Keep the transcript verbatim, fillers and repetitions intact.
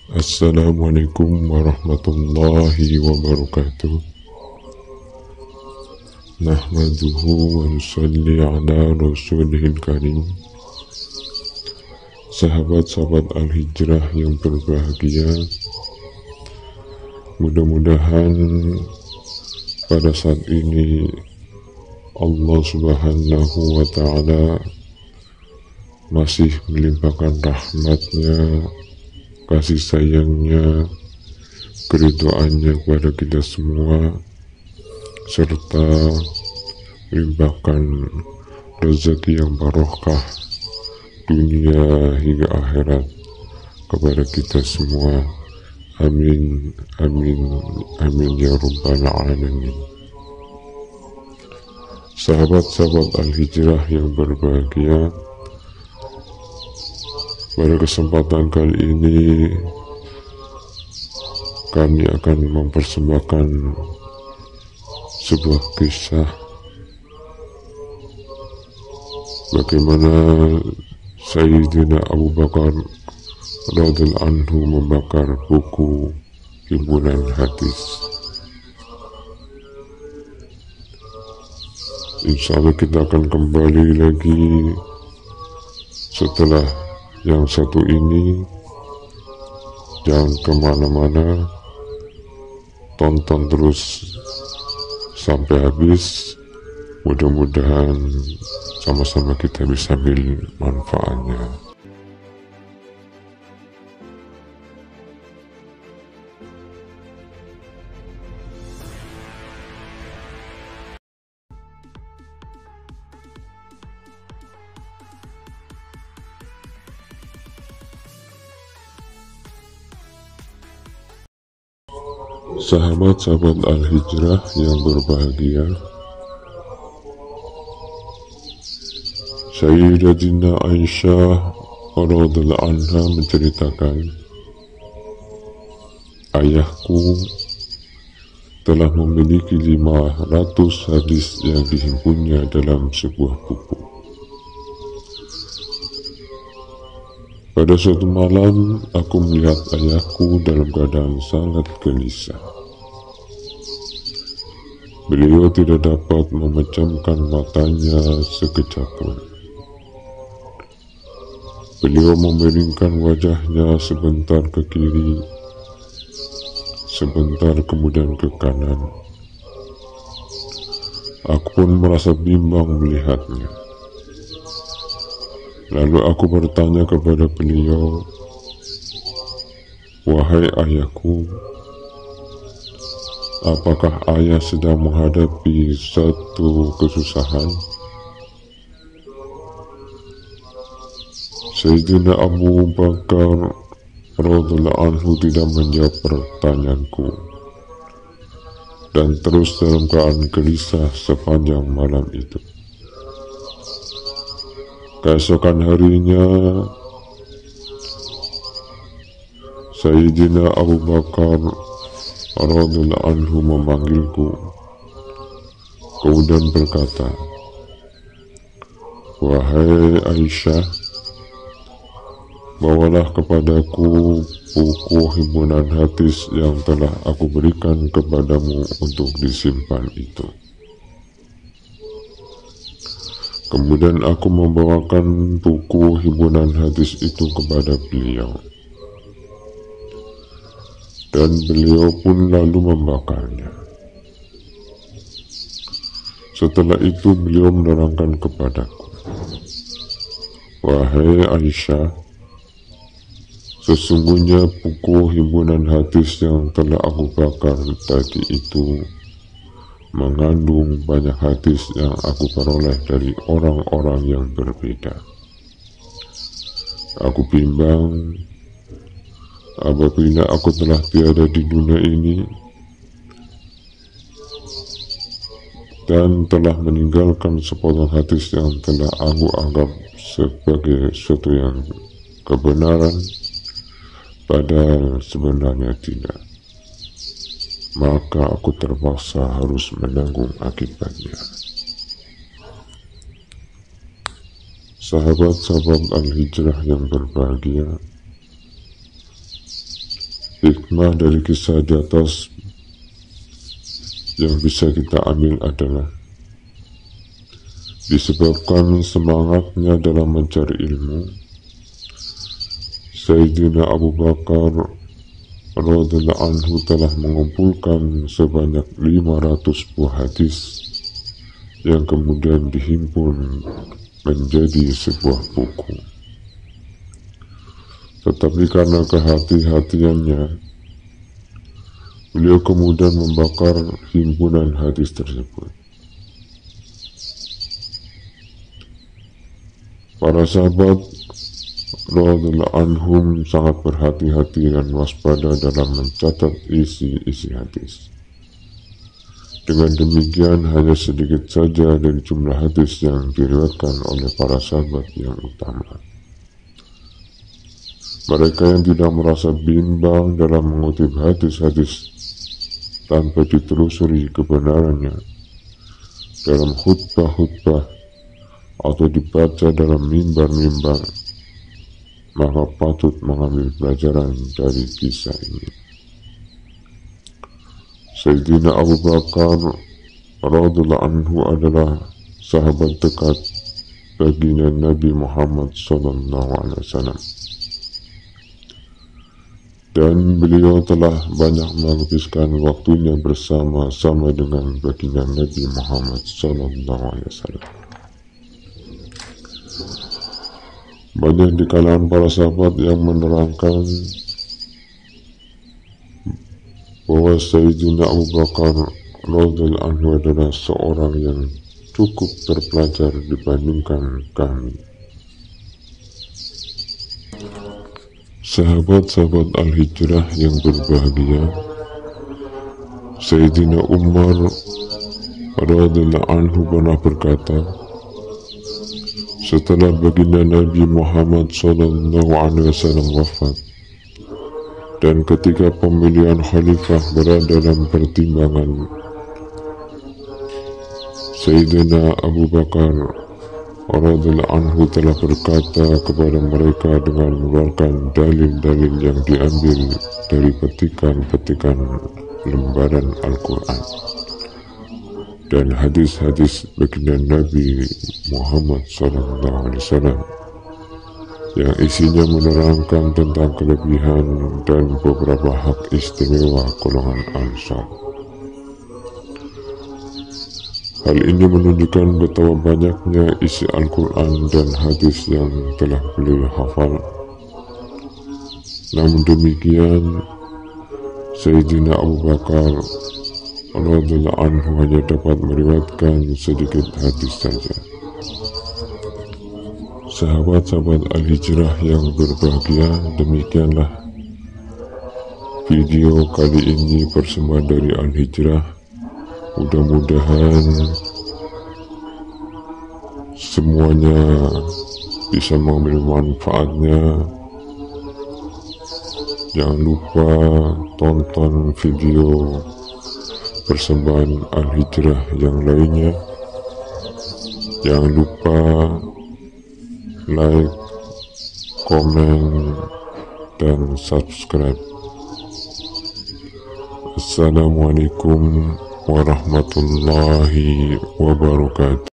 Assalamualaikum warahmatullahi wabarakatuh. Nahmaduhu wa nusalli ala rasulihil karim. Sahabat-sahabat Al-Hijrah yang berbahagia, mudah-mudahan pada saat ini Allah subhanahu wa ta'ala masih melimpahkan rahmatnya, kasih sayangnya, keridhaannya kepada kita semua, serta melimpahkan rezeki yang barokah dunia hingga akhirat kepada kita semua. Amin, amin, amin ya rabbal alamin. Sahabat-sahabat Al-Hijrah yang berbahagia, pada kesempatan kali ini kami akan mempersembahkan sebuah kisah bagaimana Sayyidina Abu Bakar radhiyallahu anhu membakar buku himpunan hadis. Insya Allah kita akan kembali lagi setelah yang satu ini. Jangan kemana-mana, tonton terus sampai habis. Mudah-mudahan sama-sama kita bisa ambil manfaatnya. Sahabat-sahabat Al-Hijrah yang berbahagia, Sayyidatina Aisyah radhiyallahu anha menceritakan, ayahku telah memiliki lima ratus hadis yang dihimpunnya dalam sebuah buku. Pada suatu malam, aku melihat ayahku dalam keadaan sangat gelisah. Beliau tidak dapat memejamkan matanya sekejap pun. Beliau memiringkan wajahnya sebentar ke kiri, sebentar kemudian ke kanan. Aku pun merasa bimbang melihatnya. Lalu aku bertanya kepada beliau, "Wahai ayahku, apakah ayah sedang menghadapi satu kesusahan?" Sayyidina Abu Bakar radhiyallahu anhu tidak menjawab pertanyaanku dan terus dalam keadaan gelisah sepanjang malam itu. Keesokan harinya, Sayyidina Abu Bakar radhiyallahu anhu memanggilku, kemudian berkata, "Wahai Aisyah, bawalah kepadaku buku himpunan hadis yang telah aku berikan kepadamu untuk disimpan itu." Kemudian aku membawakan buku himpunan hadis itu kepada beliau, dan beliau pun lalu membakarnya. Setelah itu beliau menerangkan kepadaku, "Wahai Aisyah, sesungguhnya buku himpunan hadis yang telah aku bakar tadi itu mengandung banyak hadis yang aku peroleh dari orang-orang yang berbeda. Aku bimbang apabila aku telah tiada di dunia ini dan telah meninggalkan sepotong hadis yang telah aku anggap sebagai suatu yang kebenaran, padahal sebenarnya tidak, maka aku terpaksa harus menanggung akibatnya." Sahabat-sahabat Al-Hijrah yang berbahagia, Hikmah dari kisah di atas yang bisa kita ambil adalah disebabkan semangatnya dalam mencari ilmu, Sayyidina Abu Bakar radhiyallahu anhu telah mengumpulkan sebanyak lima ratus buah hadis yang kemudian dihimpun menjadi sebuah buku. Tetapi karena kehati-hatiannya, beliau kemudian membakar himpunan hadis tersebut. Para sahabat radhiyallahu anhum sangat berhati-hati dan waspada dalam mencatat isi-isi hadis. Dengan demikian, hanya sedikit saja dari jumlah hadis yang diriwayatkan oleh para sahabat yang utama. Mereka yang tidak merasa bimbang dalam mengutip hadis-hadis tanpa ditelusuri kebenarannya dalam khutbah-khutbah atau dibaca dalam mimbar-mimbar, maka patut mengambil pelajaran dari kisah ini. Sayyidina Abu Bakar radhiyallahu anhu adalah sahabat dekat baginda Nabi Muhammad sallallahu alaihi wasallam, dan beliau telah banyak menghabiskan waktunya bersama-sama dengan baginda Nabi Muhammad sallallahu alaihi wasallam. Banyak di kalangan para sahabat yang menerangkan bahwa Sayyidina Abu Bakar radhiyallahu anhu adalah seorang yang cukup terpelajar dibandingkan kami. Sahabat-sahabat Al-Hijrah yang berbahagia, Sayyidina Umar radhiyallahu anhu pernah berkata, setelah baginda Nabi Muhammad sallallahu alaihi wasallam wafat, dan ketika pemilihan khalifah berada dalam pertimbangan, Sayyidina Abu Bakar radhiyallahu anhu telah berkata kepada mereka dengan mengeluarkan dalil-dalil yang diambil dari petikan-petikan lembaran Al-Quran dan hadis-hadis baginda Nabi Muhammad sallallahu alaihi wasallam yang isinya menerangkan tentang kelebihan dan beberapa hak istimewa golongan Ansar. Hal ini menunjukkan betapa banyaknya isi Al-Quran dan hadis yang telah beliau hafal. Namun demikian, Sayyidina Abu Bakar radhiyallahu anhu hanya dapat meriwayatkan sedikit hadis saja. Sahabat-sahabat Al-Hijrah yang berbahagia, demikianlah video kali ini persembahan dari Al-Hijrah. Mudah-mudahan semuanya bisa mengambil manfaatnya. Jangan lupa tonton video persembahan Al-Hijrah yang lainnya. Jangan lupa like, komen, dan subscribe. Assalamualaikum warahmatullahi wabarakatuh.